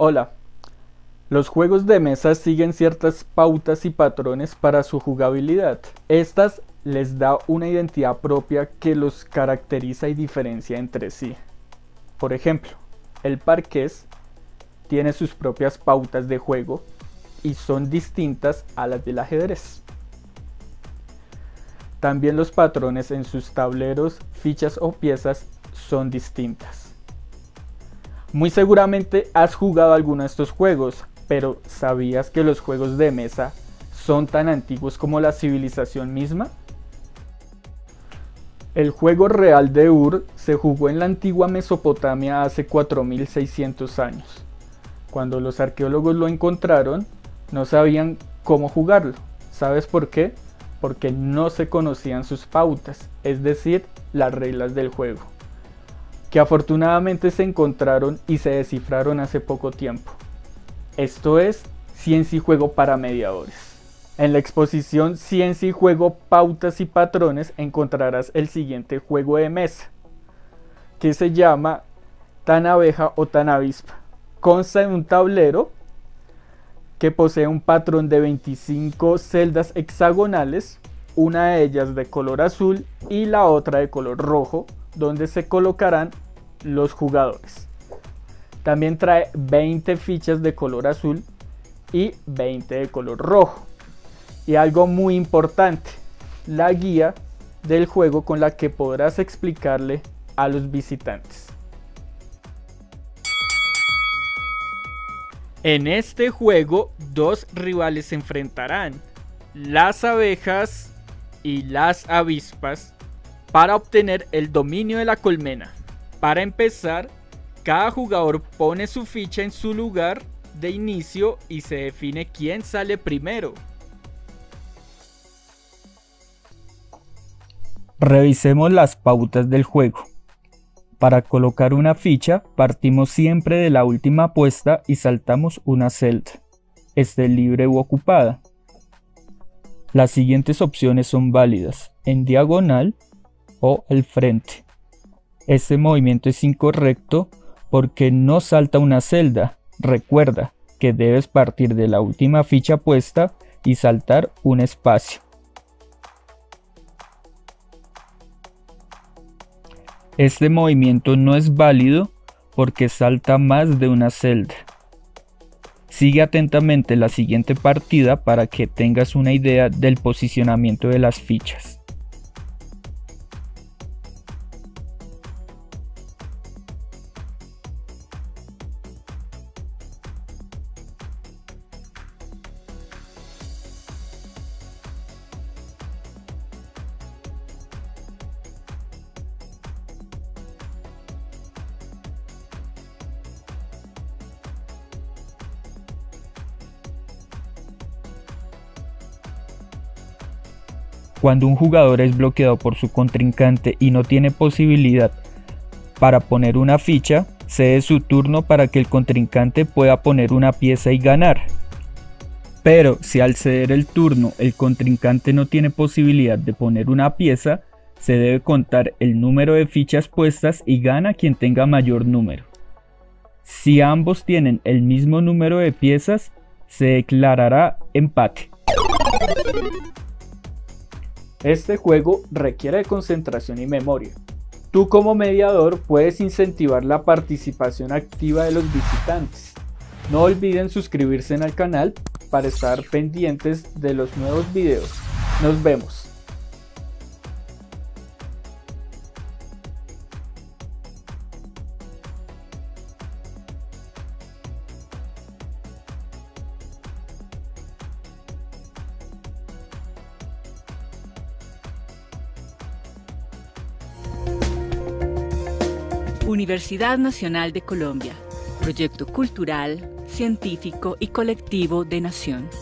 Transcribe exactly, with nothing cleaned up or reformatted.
Hola, los juegos de mesa siguen ciertas pautas y patrones para su jugabilidad. Estas les da una identidad propia que los caracteriza y diferencia entre sí. Por ejemplo, el parqués tiene sus propias pautas de juego y son distintas a las del ajedrez. También los patrones en sus tableros, fichas o piezas son distintas. Muy seguramente has jugado alguno de estos juegos, pero ¿sabías que los juegos de mesa son tan antiguos como la civilización misma? El juego real de Ur se jugó en la antigua Mesopotamia hace cuatro mil seiscientos años. Cuando los arqueólogos lo encontraron, no sabían cómo jugarlo. ¿Sabes por qué? Porque no se conocían sus pautas, es decir, las reglas del juego, que afortunadamente se encontraron y se descifraron hace poco tiempo. Esto es Ciencia y Juego para Mediadores. En la exposición Ciencia y Juego, Pautas y Patrones encontrarás el siguiente juego de mesa, que se llama Tan Abeja o Tan Avispa. Consta de un tablero que posee un patrón de veinticinco celdas hexagonales, una de ellas de color azul y la otra de color rojo, donde se colocarán los jugadores. También trae veinte fichas de color azul y veinte de color rojo. Y algo muy importante, la guía del juego con la que podrás explicarle a los visitantes. En este juego, dos rivales se enfrentarán, las abejas y las avispas, para obtener el dominio de la colmena. Para empezar, cada jugador pone su ficha en su lugar de inicio y se define quién sale primero. Revisemos las pautas del juego. Para colocar una ficha, partimos siempre de la última apuesta y saltamos una celda, esté libre u ocupada. Las siguientes opciones son válidas: en diagonal o al frente. Este movimiento es incorrecto porque no salta una celda. Recuerda que debes partir de la última ficha puesta y saltar un espacio. Este movimiento no es válido porque salta más de una celda. Sigue atentamente la siguiente partida para que tengas una idea del posicionamiento de las fichas. Cuando un jugador es bloqueado por su contrincante y no tiene posibilidad para poner una ficha, cede su turno para que el contrincante pueda poner una pieza y ganar. Pero si al ceder el turno el contrincante no tiene posibilidad de poner una pieza, se debe contar el número de fichas puestas y gana quien tenga mayor número. Si ambos tienen el mismo número de piezas, se declarará empate. Este juego requiere de concentración y memoria. Tú como mediador puedes incentivar la participación activa de los visitantes. No olviden suscribirse al canal para estar pendientes de los nuevos videos. Nos vemos. Universidad Nacional de Colombia, proyecto cultural, científico y colectivo de Nación.